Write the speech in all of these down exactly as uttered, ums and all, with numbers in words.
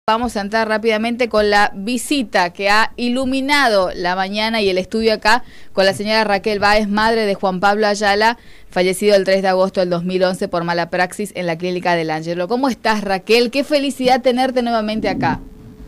Vamos a entrar rápidamente con la visita que ha iluminado la mañana y el estudio acá con la señora Raquel Báez, madre de Juan Pablo Ayala, fallecido el tres de agosto del dos mil once por mala praxis en la clínica del Ángelo. ¿Cómo estás, Raquel? Qué felicidad tenerte nuevamente acá.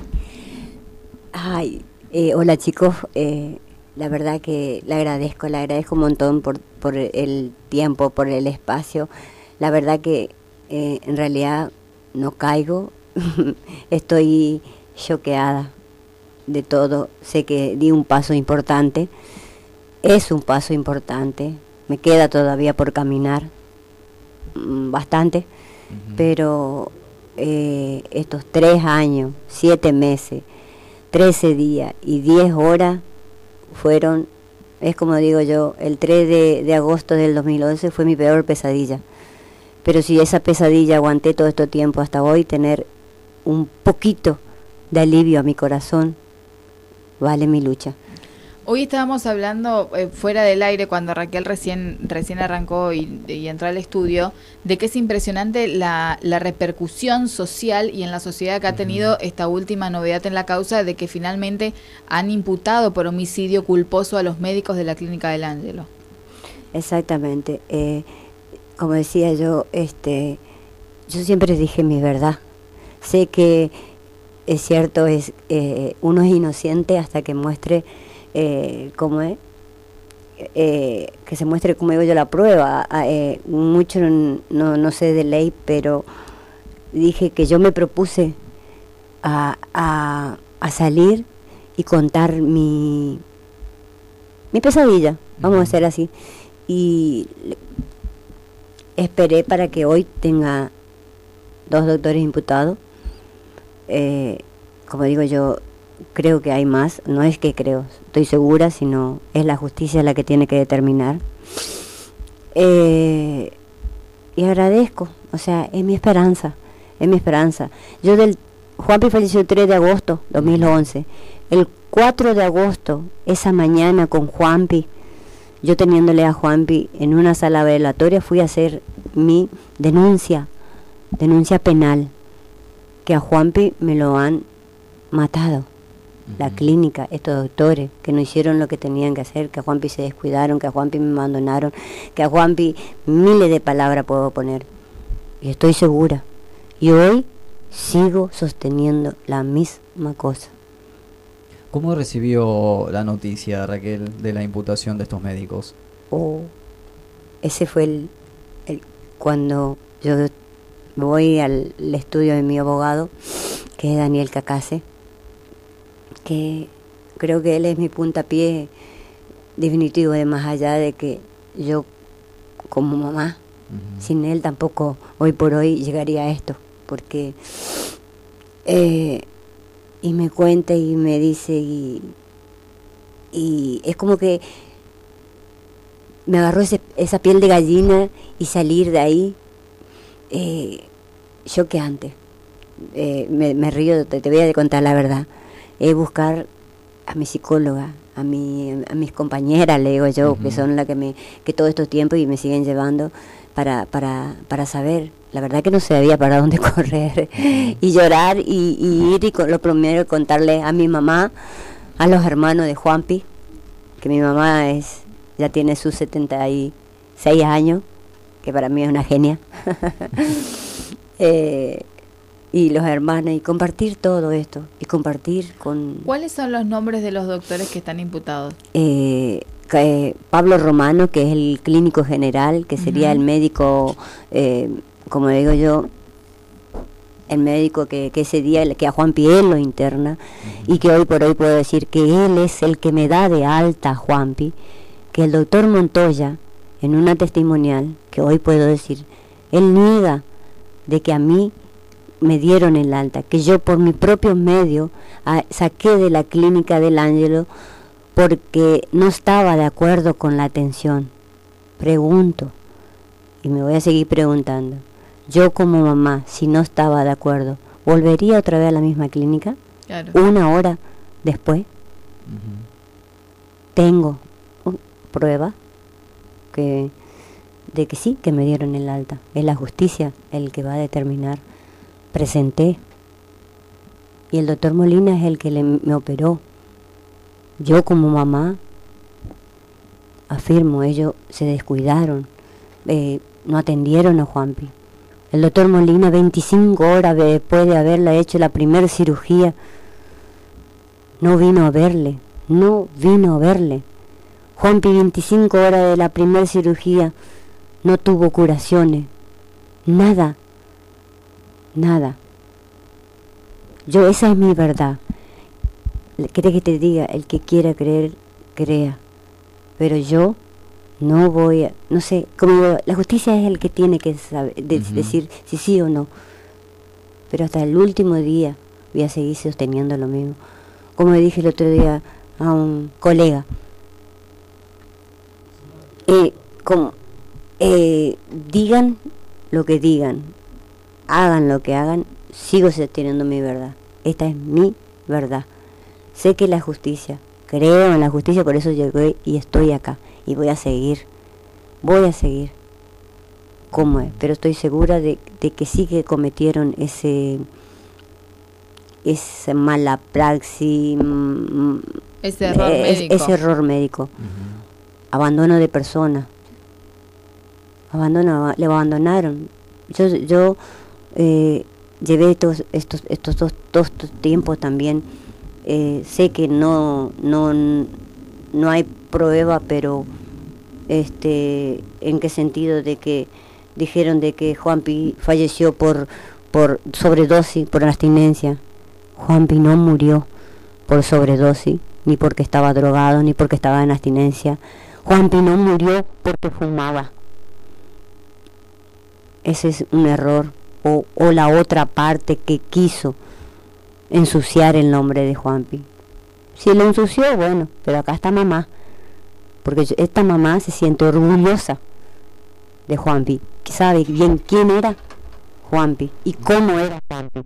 Ay, eh, hola chicos, eh, la verdad que le agradezco, le agradezco un montón por, por el tiempo, por el espacio. La verdad que eh, en realidad no caigo. Estoy choqueada de todo. Sé que di un paso importante, es un paso importante, me queda todavía por caminar bastante, uh-huh. pero eh, estos tres años, siete meses, trece días y diez horas fueron, es como digo yo, el tres de agosto del dos mil once fue mi peor pesadilla. Pero si esa pesadilla aguanté todo este tiempo hasta hoy, tener un poquito de alivio a mi corazón, vale mi lucha. Hoy estábamos hablando eh, fuera del aire cuando Raquel recién recién arrancó y, y entró al estudio, de que es impresionante la, la repercusión social y en la sociedad que ha tenido uh-huh. esta última novedad en la causa de que finalmente han imputado por homicidio culposo a los médicos de la clínica del Ángelo. Exactamente. Eh, como decía yo, este, yo siempre dije mi verdad. Sé que es cierto, es eh, uno es inocente hasta que muestre eh, cómo es, eh, que se muestre, como digo yo, la prueba. Eh, mucho no, no, no sé de ley, pero dije que yo me propuse a, a, a salir y contar mi, mi pesadilla, vamos a hacer así. Y esperé para que hoy tenga dos doctores imputados. Eh, como digo yo, creo que hay más, no es que creo, estoy segura, sino es la justicia la que tiene que determinar. Eh, y agradezco, o sea, es mi esperanza, es mi esperanza. Yo del, Juanpi falleció el tres de agosto dos mil once, el cuatro de agosto, esa mañana con Juanpi, yo teniéndole a Juanpi en una sala velatoria, fui a hacer mi denuncia, denuncia penal, que a Juanpi me lo han matado, uh-huh. la clínica, estos doctores que no hicieron lo que tenían que hacer, que a Juanpi se descuidaron, que a Juanpi me abandonaron, que a Juanpi miles de palabras puedo poner, y estoy segura, y hoy sigo sosteniendo la misma cosa. ¿Cómo recibió la noticia, Raquel, de la imputación de estos médicos? Oh, ese fue el, el cuando yo voy al estudio de mi abogado, que es Daniel Cacase, que creo que él es mi puntapié definitivo, de más allá de que yo como mamá, uh-huh. sin él tampoco hoy por hoy llegaría a esto, porque eh, y me cuenta y me dice y, y es como que me agarró ese, esa piel de gallina y salir de ahí. Eh, choqueante, eh, me, me río, te, te voy a contar la verdad, es buscar a mi psicóloga, a mi a mis compañeras, le digo yo, uh-huh. que son las que me que todo estos tiempos y me siguen llevando para para para saber, la verdad que no sabía para dónde correr y llorar y, y ir y con, lo primero contarle a mi mamá, a los hermanos de Juanpi, que mi mamá es ya tiene sus setenta y seis años, que para mí es una genia. eh, y los hermanos, y compartir todo esto, y compartir con... ¿Cuáles son los nombres de los doctores que están imputados? Eh, eh, Pablo Romano, que es el clínico general, que sería uh-huh. el médico, eh, como digo yo, el médico que, que ese día, que a Juan Piel lo interna, uh-huh. y que hoy por hoy puedo decir que él es el que me da de alta a Juanpi, que el doctor Montoya, en una testimonial, que hoy puedo decir, él niega de que a mí me dieron el alta, que yo por mis propios medios a, saqué de la clínica del Ángelo porque no estaba de acuerdo con la atención. Pregunto, y me voy a seguir preguntando, yo como mamá, si no estaba de acuerdo, ¿volvería otra vez a la misma clínica? Claro. Una hora después. Uh-huh. Tengo uh, prueba que de que sí, que me dieron el alta. Es la justicia el que va a determinar. Presenté Y el doctor Molina es el que le, me operó. Yo como mamá, afirmo, ellos se descuidaron, eh, no atendieron a Juanpi. El doctor Molina, veinticinco horas después de haberle hecho la primera cirugía, no vino a verle, no vino a verle. Juanpi, veinticinco horas de la primera cirugía, no tuvo curaciones, nada, nada. Yo, esa es mi verdad. ¿Querés que te diga? El que quiera creer, crea. Pero yo no voy a, no sé, como digo, la justicia es el que tiene que saber, de, uh-huh. decir si sí o no. Pero hasta el último día voy a seguir sosteniendo lo mismo. Como le dije el otro día a un colega, eh, como, eh, digan lo que digan, hagan lo que hagan, sigo sosteniendo mi verdad. Esta es mi verdad. Sé que la justicia, creo en la justicia, por eso llegué y estoy acá. Y voy a seguir, voy a seguir. ¿Cómo es? Pero estoy segura de, de que sí que cometieron ese, esa mala praxis, ese error eh, médico. Ese error médico. Uh-huh. Abandono de personas. Abandono, le abandonaron. Yo, yo eh, llevé estos, estos, estos dos, dos estos tiempos también. Eh, sé que no, no, no hay prueba, pero este, ¿en qué sentido? De que dijeron de que Juanpi falleció por, por sobredosis, por abstinencia. Juanpi no murió por sobredosis, ni porque estaba drogado, ni porque estaba en abstinencia. Juanpi no murió porque fumaba. Ese es un error, o, o la otra parte que quiso ensuciar el nombre de Juanpi. Si lo ensució, bueno, pero acá está mamá, porque esta mamá se siente orgullosa de Juanpi, que sabe bien quién era Juanpi y cómo era Juanpi.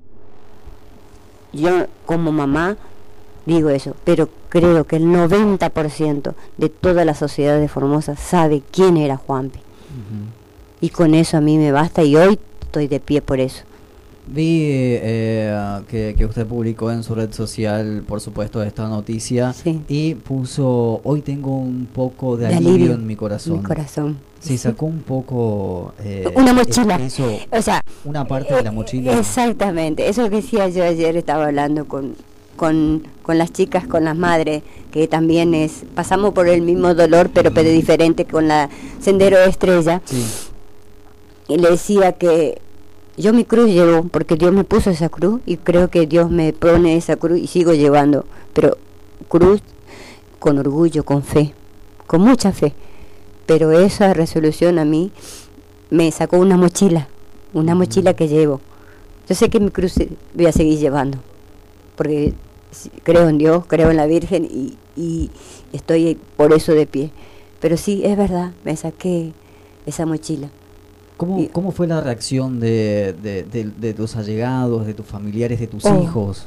Yo como mamá digo eso, pero creo que el noventa por ciento de toda la sociedad de Formosa sabe quién era Juanpi. Uh-huh. Y con eso a mí me basta, y hoy estoy de pie por eso. Vi eh, que, que usted publicó en su red social, por supuesto, esta noticia, sí. Y puso: hoy tengo un poco de, de alivio, alivio en mi corazón. Mi corazón. Sí, sacó un poco... Eh, una mochila. Eso, o sea, una parte eh, de la mochila. Exactamente, eso que decía yo ayer, estaba hablando con, con, con las chicas, con las madres, que también es, pasamos por el mismo dolor, pero, mm. pero diferente, con la Sendero de Estrella. Sí. Y le decía que yo mi cruz llevo, porque Dios me puso esa cruz, y creo que Dios me pone esa cruz y sigo llevando, pero cruz con orgullo, con fe, con mucha fe. Pero esa resolución a mí me sacó una mochila, una mochila que llevo. Yo sé que mi cruz voy a seguir llevando, porque creo en Dios, creo en la Virgen, y, y estoy por eso de pie. Pero sí, es verdad, me saqué esa mochila. ¿Cómo, y, ¿Cómo fue la reacción de, de, de, de tus allegados, de tus familiares, de tus oh. hijos?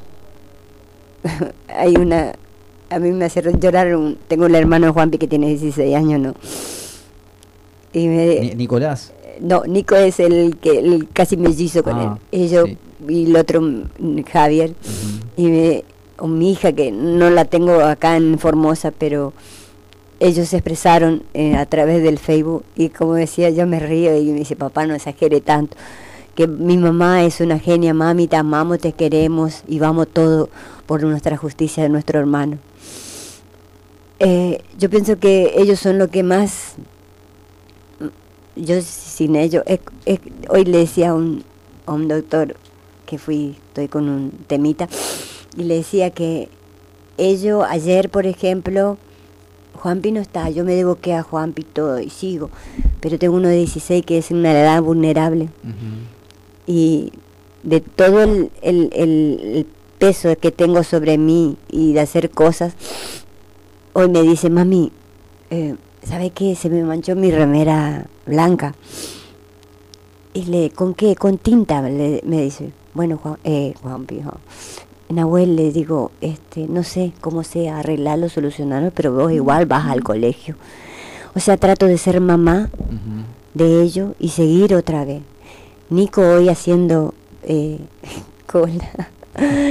Hay una... A mí me hace llorar, un, tengo un hermano Juanpi que tiene dieciséis años, ¿no? Y me, ¿Nicolás? No, Nico es el que el casi mellizo con ah, él. Y yo, sí. Y el otro, Javier. Uh-huh. Y me, o mi hija, que no la tengo acá en Formosa, pero ellos se expresaron eh, a través del Facebook, y como decía, yo me río y me dice: papá, no exagere tanto, que mi mamá es una genia, mami, te amamos, te queremos y vamos todo por nuestra justicia de nuestro hermano. Eh, yo pienso que ellos son lo que más, yo sin ellos, eh, eh, hoy le decía a un, a un doctor que fui, estoy con un temita, y le decía que ellos, ayer por ejemplo, Juanpi no está, yo me devoqué a Juanpi todo y sigo, pero tengo uno de dieciséis que es en una edad vulnerable. Uh-huh. Y de todo el, el, el, el peso que tengo sobre mí y de hacer cosas, hoy me dice: mami, eh, ¿sabe qué? Se me manchó mi remera blanca. Y le, ¿con qué? Con tinta, le, me dice. Bueno, Juan, eh, Juanpi, Juan. Nahuel, le digo, este, no sé cómo sea arreglarlo, solucionarlo, pero vos igual vas al colegio. O sea, trato de ser mamá uh-huh. de ellos y seguir otra vez. Nico hoy haciendo eh, cola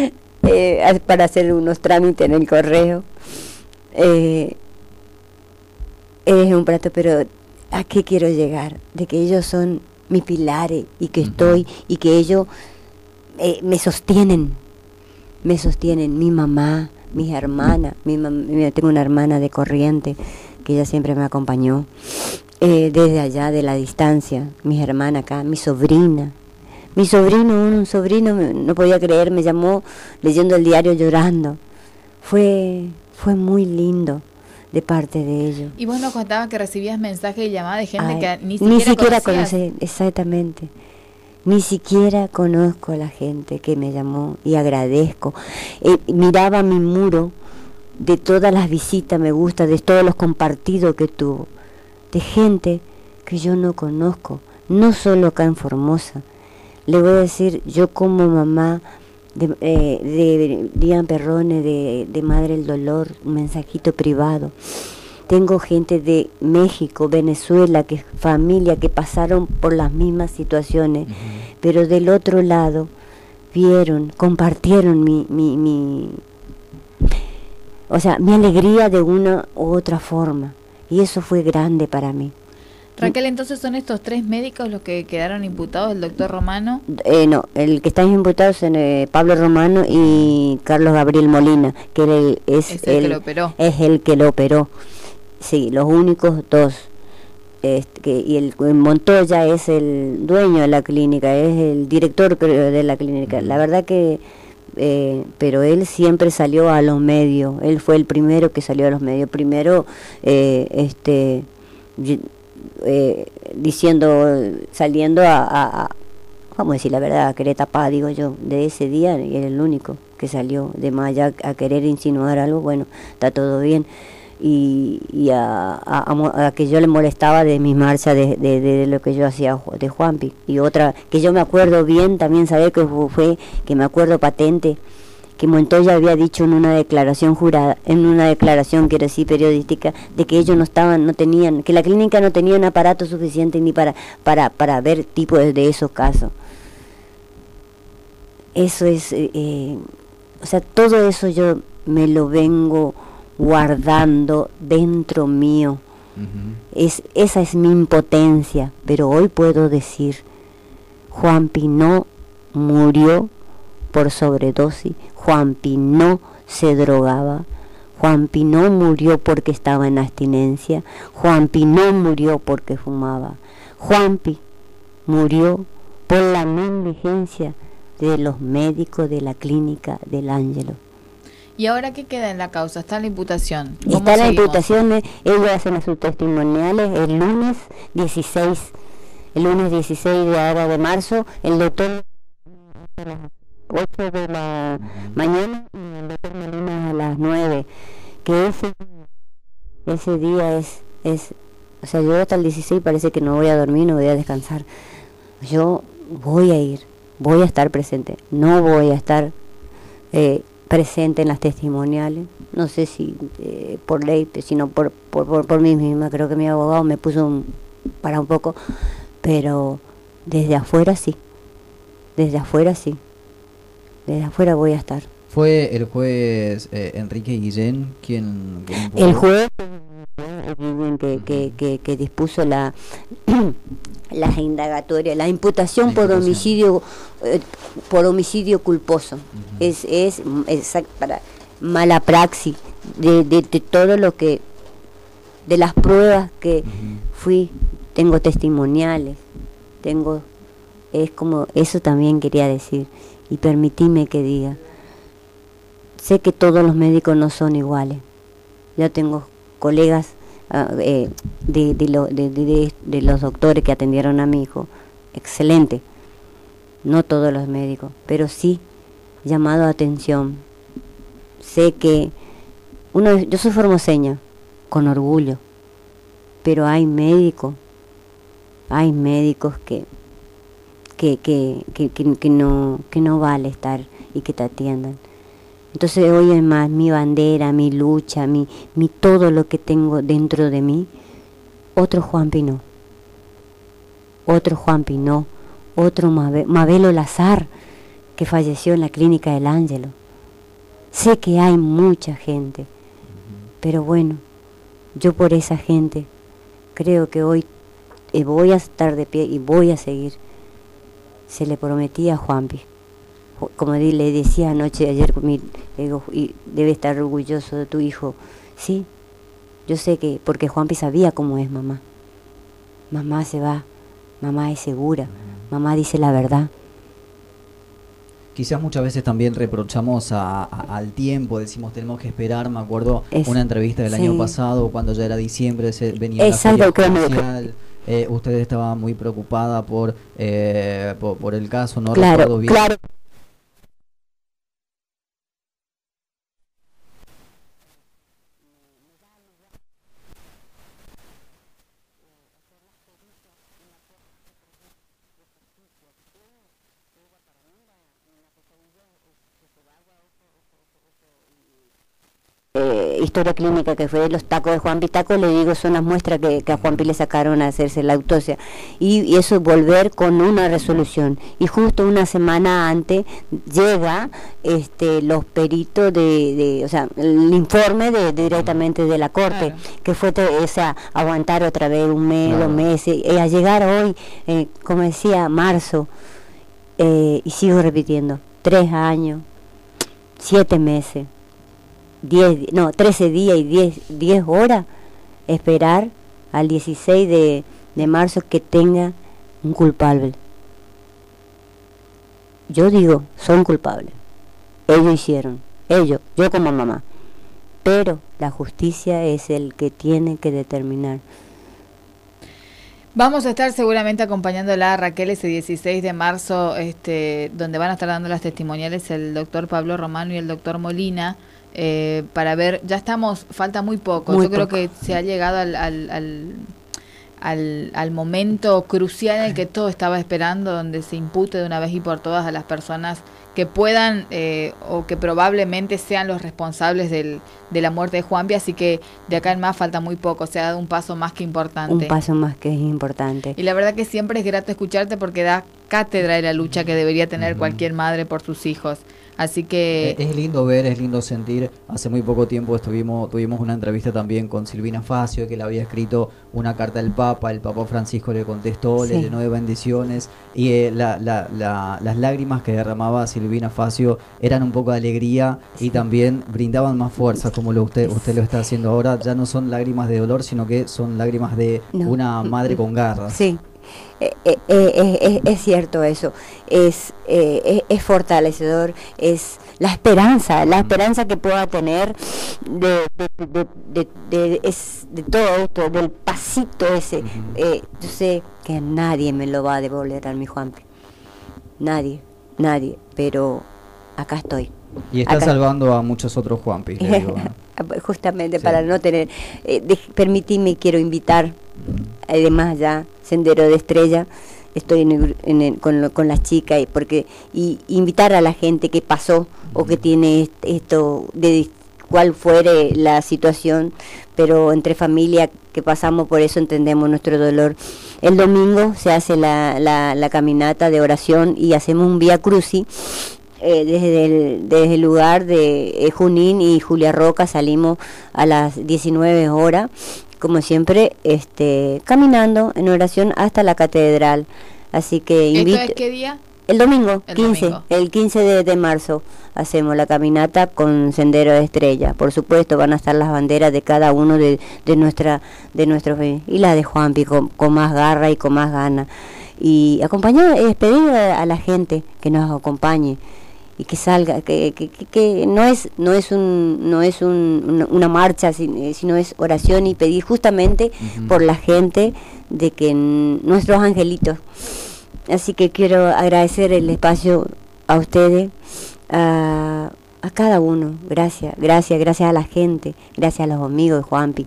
eh, para hacer unos trámites en el correo. Eh, es un plato, pero ¿a qué quiero llegar? De que ellos son mis pilares y que uh-huh. estoy, y que ellos eh, me sostienen, me sostienen, mi mamá, mis hermanas, mi mam- tengo una hermana de Corrientes que ella siempre me acompañó, eh, desde allá de la distancia, mis hermanas acá, mi sobrina, mi sobrino, un sobrino, no podía creer, me llamó leyendo el diario llorando, fue, fue muy lindo de parte de ellos. Y vos nos contabas que recibías mensajes y llamadas de gente Ay, que ni siquiera, ni siquiera conoce, exactamente, ni siquiera conozco a la gente que me llamó y agradezco. Eh, miraba mi muro de todas las visitas, me gusta, de todos los compartidos que tuvo, de gente que yo no conozco, no solo acá en Formosa. Le voy a decir, yo como mamá de, eh, de Dian Perrone, de, de Madre el Dolor, un mensajito privado. Tengo gente de México, Venezuela, que familia que pasaron por las mismas situaciones, uh-huh. pero del otro lado vieron, compartieron mi, mi, mi, o sea, mi alegría de una u otra forma, y eso fue grande para mí. Raquel, entonces son estos tres médicos los que quedaron imputados, el doctor Romano. Eh, no, el que están imputados son eh, Pablo Romano y Carlos Gabriel Molina, que el, es, es el, el que lo operó. Es el que lo operó. Sí, los únicos dos. Este, que, y el Montoya es el dueño de la clínica, es el director creo, de la clínica. La verdad que, eh, pero él siempre salió a los medios. Él fue el primero que salió a los medios. Primero, eh, este... Eh, diciendo, saliendo a, a, a, vamos a decir la verdad, a querer tapar, digo yo, de ese día, y era el único que salió, de más allá a querer insinuar algo, bueno, está todo bien, y, y a, a, a que yo le molestaba de mis marchas, de, de, de lo que yo hacía de Juanpi, y otra, que yo me acuerdo bien, también saber que fue, que me acuerdo patente, que Montoya había dicho en una declaración jurada, en una declaración quiero decir periodística, de que ellos no estaban, no tenían, que la clínica no tenía un aparato suficiente ni para para para ver tipo de, de esos casos. Eso es, eh, o sea, todo eso yo me lo vengo guardando dentro mío. Uh-huh. Es esa es mi impotencia, pero hoy puedo decir, Juanpi no murió por sobredosis. Juanpi no se drogaba, Juanpi no murió porque estaba en abstinencia, Juanpi no murió porque fumaba, Juanpi murió por la negligencia de los médicos de la clínica del Ángelo. ¿Y ahora qué queda en la causa? ¿Está la imputación? Está la imputación, ellos hacen sus testimoniales el lunes dieciséis, el lunes dieciséis de ahora de marzo, el doctor ocho de la mañana y el doctor Molina a las nueve, que ese ese día es es o sea, yo hasta el dieciséis parece que no voy a dormir, no voy a descansar. Yo voy a ir, voy a estar presente, no voy a estar eh, presente en las testimoniales, no sé si eh, por ley, sino por, por, por, por mí misma. Creo que mi abogado me puso un, para un poco, pero desde afuera sí, desde afuera sí. Desde afuera voy a estar. ¿Fue el juez eh, Enrique Guillén quien, quien el juez Guillén que, que, que, que dispuso la la indagatoria, la imputación, la imputación. por homicidio eh, por homicidio culposo. Uh-huh. es, es es para mala praxis de, de, de todo lo que, de las pruebas que uh-huh. fui, tengo testimoniales, tengo, es como, eso también quería decir. Y permitime que diga, sé que todos los médicos no son iguales. Yo tengo colegas uh, eh, de, de, lo, de, de, de los doctores que atendieron a mi hijo, excelente. No todos los médicos, pero sí llamado a atención. Sé que uno, yo soy formoseña, con orgullo, pero hay médicos, hay médicos que Que, que, que, que, que, no, que no vale estar y que te atiendan. Entonces hoy es más mi bandera, mi lucha, mi, mi todo lo que tengo dentro de mí. Otro Juanpi no, otro Juanpi no, otro Mabe, Mabelo Lazar, que falleció en la clínica del Ángelo. Sé que hay mucha gente, uh-huh. pero bueno, yo por esa gente creo que hoy eh, voy a estar de pie y voy a seguir. Se le prometía a Juanpi, como le decía anoche, ayer, le digo, y debe estar orgulloso de tu hijo. Sí, yo sé que, porque Juanpi sabía cómo es mamá. Mamá se va, mamá es segura, mamá dice la verdad. Quizás muchas veces también reprochamos a, a, al tiempo, decimos tenemos que esperar. Me acuerdo es, una entrevista del sí. año pasado, cuando ya era diciembre, se venía Exacto, la feria comercial. Eh, usted estaba muy preocupada por, eh, por, por el caso, no claro, recuerdo bien. Claro. Eh, historia clínica que fue los tacos de Juanpi. Tacos, le digo, son las muestras que, que a Juanpi le sacaron a hacerse la autopsia, y, y eso, volver con una resolución, y justo una semana antes llega este los peritos de, de o sea, el informe de, de directamente de la corte, claro. que fue, o sea, aguantar otra vez un mes, claro. dos meses, y a llegar hoy, eh, como decía, marzo, eh, y sigo repitiendo, tres años, siete meses, diez, no, trece días y diez horas, esperar al dieciséis de marzo que tenga un culpable. Yo digo, son culpables. Ellos hicieron, ellos, yo como mamá. Pero la justicia es el que tiene que determinar. Vamos a estar seguramente acompañándola a Raquel ese dieciséis de marzo, este, donde van a estar dando las testimoniales el doctor Pablo Romano y el doctor Molina. Eh, para ver, ya estamos, falta muy poco, muy yo poco. Creo que se ha llegado al, al, al, al, al momento crucial en el que todo estaba esperando, donde se impute de una vez y por todas a las personas que puedan eh, o que probablemente sean los responsables del, de la muerte de Juanpi, así que de acá en más falta muy poco, se ha dado un paso más que importante. Un paso más que importante. Y la verdad que siempre es grato escucharte porque da cátedra de la lucha que debería tener uh-huh. cualquier madre por sus hijos. Así que es lindo ver, es lindo sentir. Hace muy poco tiempo estuvimos tuvimos una entrevista también con Silvina Facio, que le había escrito una carta al Papa. El Papa Francisco le contestó, sí. le llenó de bendiciones, y eh, la, la, la, las lágrimas que derramaba Silvina Facio eran un poco de alegría, sí. y también brindaban más fuerza, como lo usted usted lo está haciendo ahora. Ya no son lágrimas de dolor, sino que son lágrimas de no. una madre con garras. Sí. Eh, eh, eh, eh, es cierto eso, es, eh, es, es fortalecedor, es la esperanza, la esperanza que pueda tener de, de, de, de, de, es, de todo esto, del pasito ese. Uh-huh. eh, yo sé que nadie me lo va a devolver a mi Juanpi, nadie, nadie, pero acá estoy. Y está acá salvando a muchos otros Juanpis, le digo, ¿no? Justamente, sí. para no tener, eh, de, permitime, quiero invitar, además ya, Sendero de Estrella, estoy en el, en el, con, lo, con las chicas, y porque y invitar a la gente que pasó o que tiene esto, de cuál fuere la situación, pero entre familia que pasamos por eso entendemos nuestro dolor. El domingo se hace la, la, la caminata de oración y hacemos un vía crucis. Eh, desde, el, desde el lugar de eh, Junín y Julia Roca salimos a las diecinueve horas, como siempre, este, caminando en oración hasta la catedral. Así que invito. ¿Esto es qué día? El domingo, el quince, domingo. El quince de, de marzo hacemos la caminata con Sendero de Estrella. Por supuesto van a estar las banderas de cada uno de, de nuestra, de nuestros, y la de Juanpi con, con más garra y con más ganas. Y acompañar, es pedir a, a la gente que nos acompañe y que salga, que, que, que, que no es no es un no es un, una, una marcha, sino es oración y pedir justamente uh-huh. por la gente, de que n- nuestros angelitos. Así que quiero agradecer el espacio a ustedes, a, a cada uno. Gracias, gracias, gracias a la gente, gracias a los amigos de Juanpi.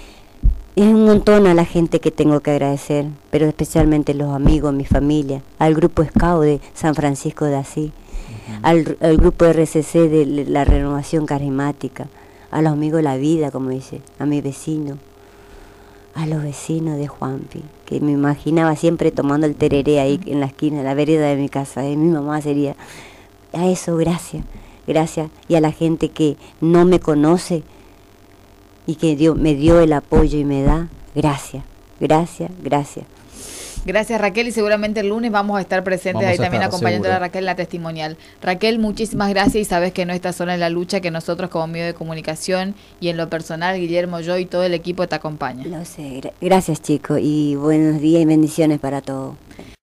Es un montón a la gente que tengo que agradecer, pero especialmente los amigos, mi familia, al grupo Scout de San Francisco de Asís, uh-huh. al, al grupo R C C de la Renovación Carismática, a los amigos de la vida, como dice, a mi vecino, a los vecinos de Juanpi, que me imaginaba siempre tomando el tereré ahí en la esquina, en la vereda de mi casa, de mi mamá sería. A eso, gracias. gracias. Y a la gente que no me conoce y que dio, me dio el apoyo y me da, gracias, gracias, gracias. Gracias, Raquel, y seguramente el lunes vamos a estar presentes Vamos ahí a también estar, acompañando seguro. a Raquel en la testimonial. Raquel, muchísimas gracias y sabes que no estás sola en la lucha, que nosotros como medio de comunicación y en lo personal, Guillermo, yo y todo el equipo te acompaña. Lo sé, gra- gracias chicos y buenos días y bendiciones para todos.